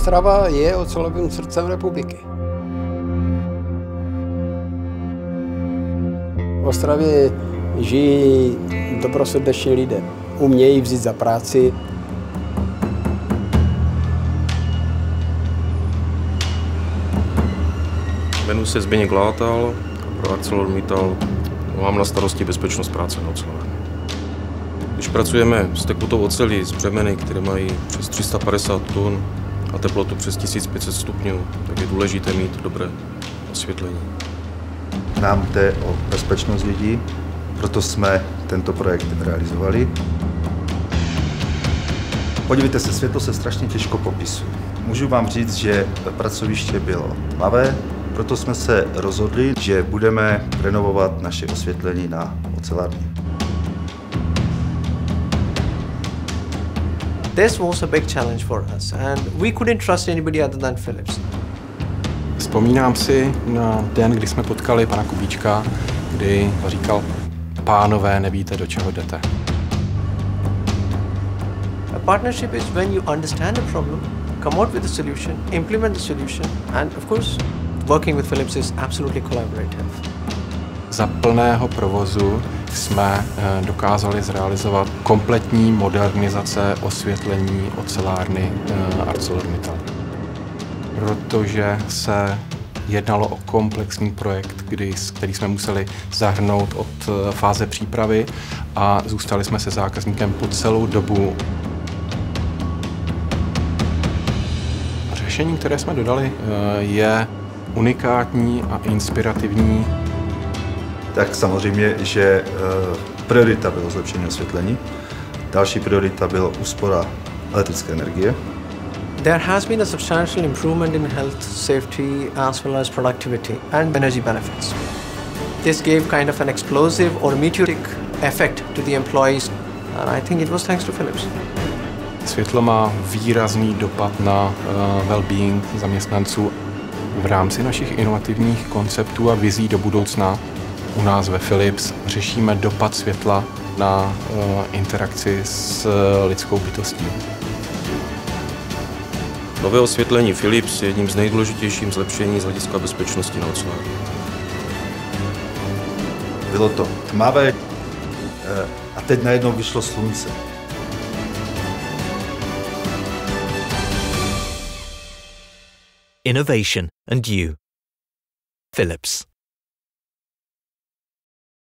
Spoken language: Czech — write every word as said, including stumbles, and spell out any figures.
Ostrava je ocelovým srdcem republiky. V Ostravě žijí dobrosrdeční lidé. Umějí vzít za práci. Jmenuji se Zbyněk Látal, pro ArcelorMittal mám na starosti bezpečnost práce na ocelárně. Když pracujeme s tekutou ocelí, s břemeny, které mají přes tři sta padesát tun a teplotu přes tisíc pět set stupňů, tak je důležité mít dobré osvětlení. Nám jde o bezpečnost lidí, proto jsme tento projekt realizovali. Podívejte se, světlo se strašně těžko popisuje. Můžu vám říct, že pracoviště bylo tmavé, proto jsme se rozhodli, že budeme renovovat naše osvětlení na ocelárně. This was a big challenge for us and we couldn't trust anybody other than Philips. Vzpomínám si na den, kdy jsme potkali pana Kubíčka, kdy říkal: pánové, nevíte, do čeho jdete. A partnership is when you understand a problem, come out with a solution, implement the solution, and of course, working with Philips is absolutely collaborative. Za plného provozu jsme dokázali zrealizovat kompletní modernizace osvětlení ocelárny ArcelorMittal. Protože se jednalo o komplexní projekt, kdy, který jsme museli zahrnout od fáze přípravy a zůstali jsme se zákazníkem po celou dobu. Řešení, které jsme dodali, je unikátní a inspirativní. Tak samozřejmě, že priorita bylo zlepšení osvětlení, další priorita byla úspora elektrické energie. There has been a substantial improvement in health, safety, as well as productivity and energy benefits. This gave kind of an explosive or meteoric effect to the employees, and I think it was thanks to Philips. Světlo má výrazný dopad na uh, well-being zaměstnanců. V rámci našich inovativních konceptů a vizí do budoucna u nás ve Philips řešíme dopad světla na uh, interakci s uh, lidskou bytostí. Nové osvětlení Philips je jedním z nejdůležitějších zlepšení z hlediska bezpečnosti na ocelárně. Bylo to tmavé a teď najednou vyšlo slunce. Innovation and you. Philips.